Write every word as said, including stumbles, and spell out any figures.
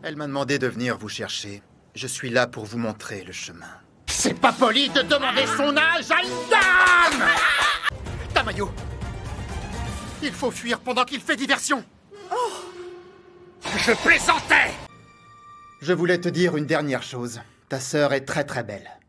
Elle m'a demandé de venir vous chercher. Je suis là pour vous montrer le chemin. C'est pas poli de demander son âge à une dame! Tamayo! Il faut fuir pendant qu'il fait diversion! Oh. Je plaisantais! Je voulais te dire une dernière chose. Ta sœur est très très belle.